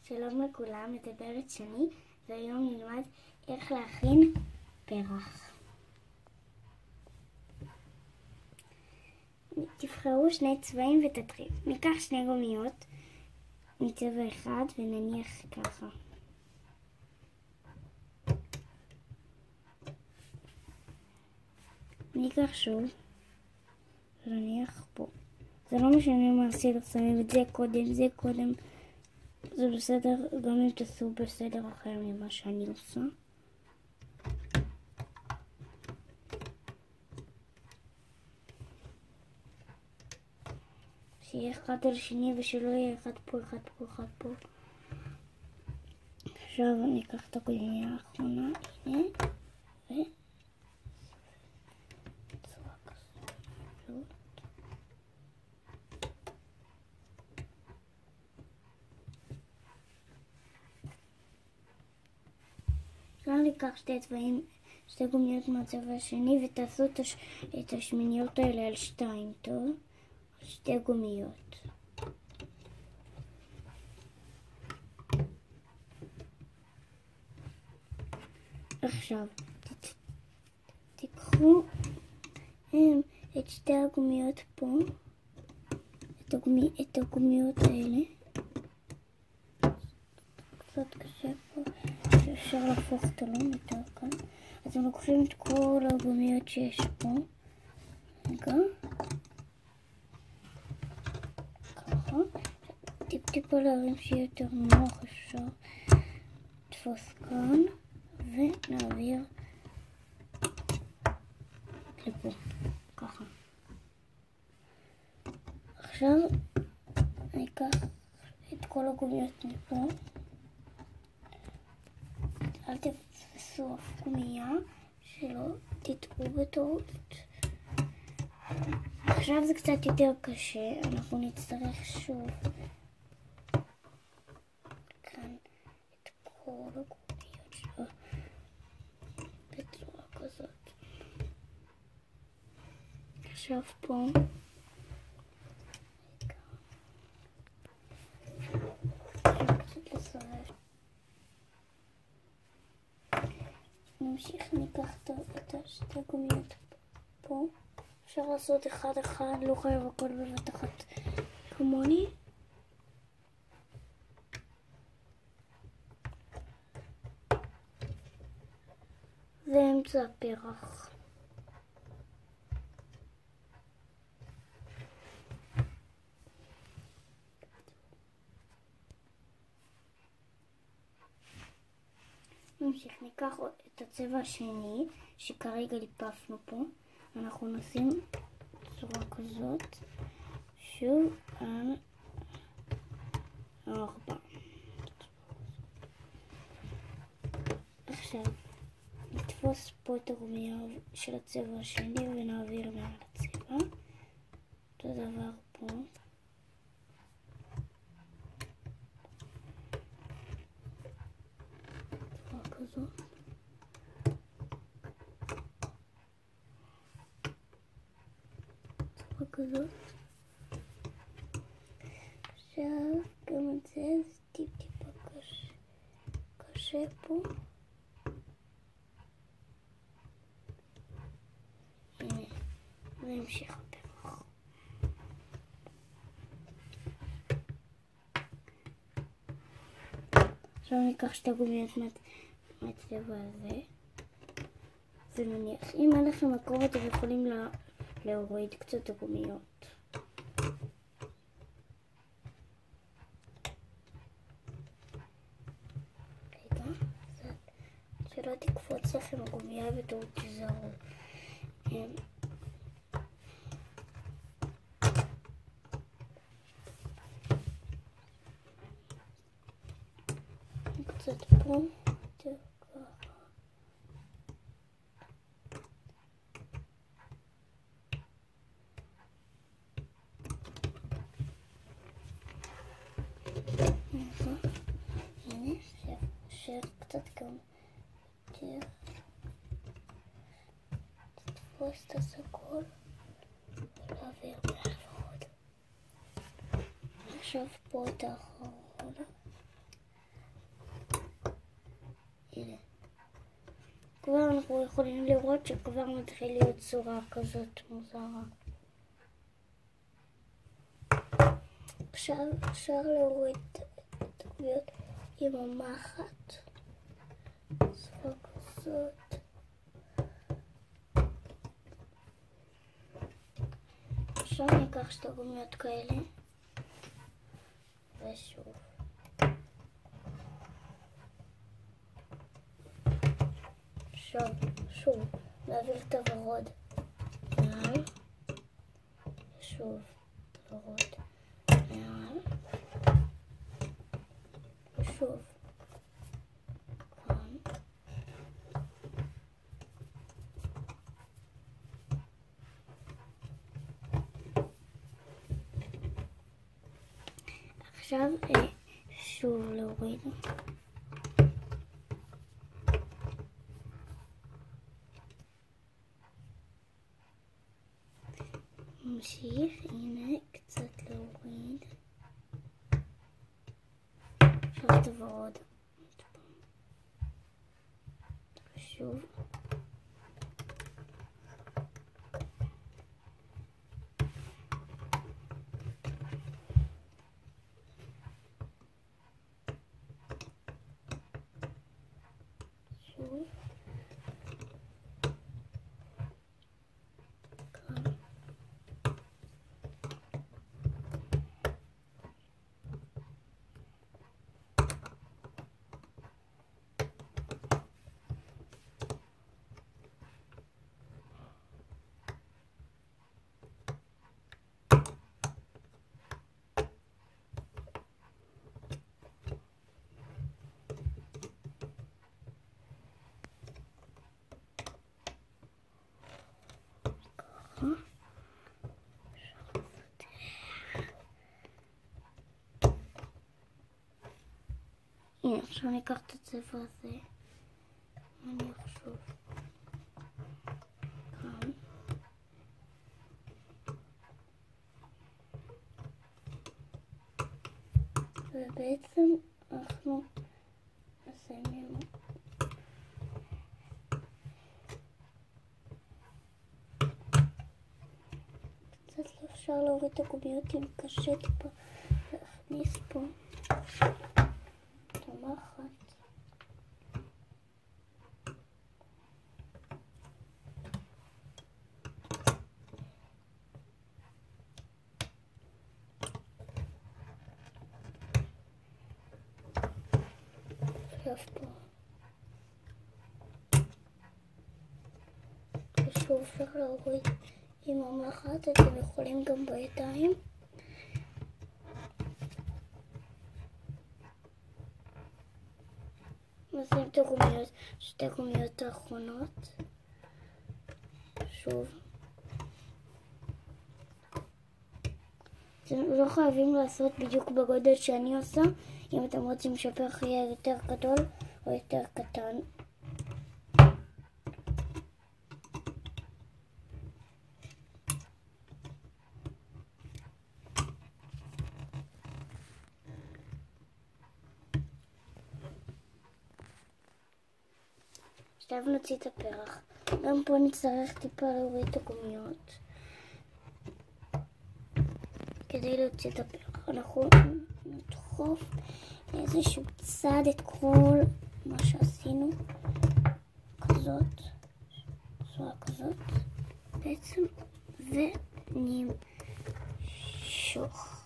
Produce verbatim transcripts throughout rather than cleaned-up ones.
שלום לכולם, מדברת שני, והיום נלמד איך להכין פרח. תבחרו שני צבעים ותתחילו. ניקח שני גומיות מצבע אחד ונניח ככה. ניקח שוב ונניח פה. זה לא משנה מה הסדר, שמים את זה קודם, זה קודם. זה בסדר, גם אם תעשו בסדר אחר ממה שאני עושה. שיהיה אחד על שני ושלא יהיה אחד פה, אחד פה, אחד פה. עכשיו אני אקח את הגומייה האחרונה, הנה, ו... בצורה כזאת. עכשיו ניקח שתי צבעים, שתי גומיות מהצבע השני ותעשו את, הש... את השמיניות האלה על שתיים, טוב? על שתי גומיות. עכשיו, ת... תיקחו הם, את שתי הגומיות פה, את, הגומי... את הגומיות האלה. קצת קשה פה. אפשר להפוך את הלום יותר כאן. אז הם לוקחים את כל הגומיות שיש פה. רגע. ככה. טיפ טיפה להרים שיהיה יותר נוח אפשר. תפוס כאן. ונעביר לפה. ככה. עכשיו אני אקח את כל הגומיות מפה. אל תפסו אף גומייה, שלא תטעו בטעות. עכשיו זה קצת יותר קשה, אנחנו נצטרך שוב כאן את כל הגומיות שלו בצורה כזאת. עכשיו פה קצת לסרב. נמשיך, ניקח את השתי גומיות פה. אפשר לעשות אחד אחד, לא חייב הכל בבת אחת כמוני. זה אמצע הפרח. נמשיך, ניקח את הצבע השני שכרגע ליפפנו פה, אנחנו נשים בצורה כזאת שוב על ארבע. עכשיו נתפוס פה את הגומייה של הצבע השני ונעביר מעל הצבע. אותו דבר פה. כזאת. צורה כזאת. עכשיו גם את זה, זה טיפ טיפה קשה, קשה פה. הנה, והמשיך הפרח. עכשיו ניקח שתי גומיות מהצבע הזה ונניח, אם אין לכם מקור אתם יכולים לה, להוריד קצת הגומיות. רגע, שלא תקפוץ לכם הגומייה בטעות, תיזהרו. קצת פה. הנה, אפשר קצת גם יותר. תתפוס את הסגול ולהעביר מהחוד. עכשיו פה את האחרונה. כבר אנחנו יכולים לראות שכבר מתחיל להיות צורה כזאת מוזרה. עכשיו אפשר להוריד את הקוביות עם המחט. צורה כזאת. עכשיו ניקח שתי גומיות כאלה. ושוב. עכשיו, שוב, נעביר את הוורוד. מעל. שוב, ורוד. מעל. ושוב. כאן. עכשיו, שוב להוריד. נמשיך, הנה, קצת להוריד. עכשיו את הוורוד. שוב. שוב. כאן. הנה, עכשיו ניקח את הצבע הזה, נניח שוב כאן, ובעצם אנחנו מסיימים. קצת לא אפשר להוריד את הקוביות אם קשה טיפה להכניס פה. מחט. עכשיו פה. ושוב אפשר להוריד עם המחט, אתם יכולים גם בידיים. נשים את הגומיות, שתי גומיות האחרונות. שוב. אתם לא חייבים לעשות בדיוק בגודל שאני עושה, אם אתם רוצים שהפרח יהיה יותר גדול או יותר קטן. עכשיו נוציא את הפרח. גם פה נצטרך טיפה להוריד את הגומיות. כדי להוציא את הפרח אנחנו נדחוף לאיזשהו צד את כל מה שעשינו. כזאת. צורה כזאת. בעצם. ונמשוך.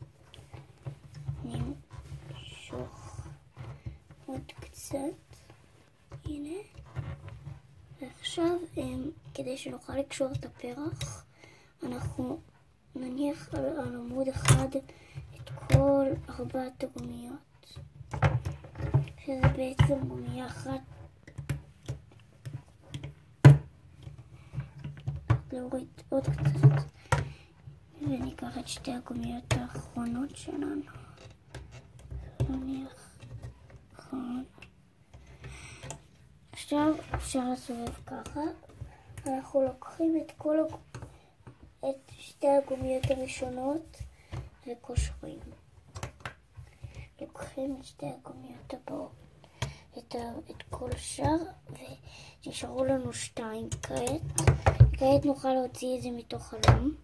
נמשוך. עוד קצת. הנה. ועכשיו, כדי שנוכל לקשור את הפרח, אנחנו נניח על, על עמוד אחד את כל ארבעת הגומיות. שזה בעצם גומיה אחת. להוריד עוד קצת. וניקח את שתי הגומיות האחרונות שלנו. נניח כאן. עכשיו אפשר לסובב ככה. אנחנו לוקחים את כל הג... את שתי הגומיות הראשונות וקושרים. לוקחים את שתי הגומיות הבאות את, ה- את כל השאר, ונשארו לנו שתיים כעת. כעת נוכל להוציא את זה מתוך חלום,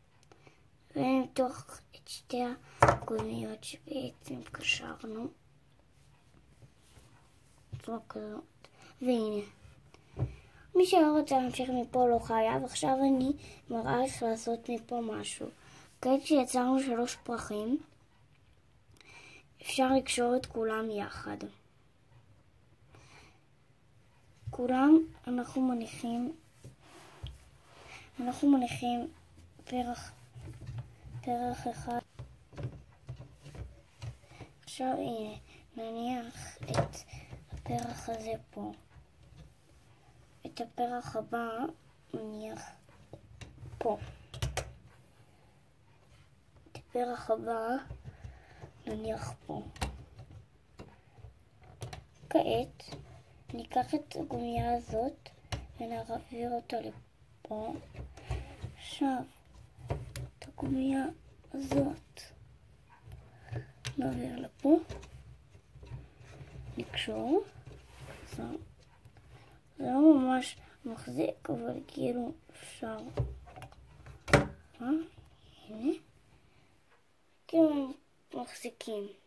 ומתוך את שתי הגומיות שבעצם קשרנו. בצורה כזאת. והנה. מי שלא רוצה להמשיך מפה לא חייב. עכשיו אני מראה איך לעשות מפה משהו. כעת שיצרנו שלוש פרחים, אפשר לקשור את כולם יחד. כולם אנחנו מניחים, אנחנו מניחים פרח, פרח אחד. עכשיו הנה, נניח את הפרח הזה פה. את הפרח הבא נניח פה. את הפרח הבא נניח פה. כעת ניקח את הגומייה הזאת ונעביר אותה לפה. עכשיו את הגומייה הזאת נעביר לפה. נקשור. זה לא ממש מחזיק, אבל כאילו אפשר. אה? הנה. כאילו מחזיקים.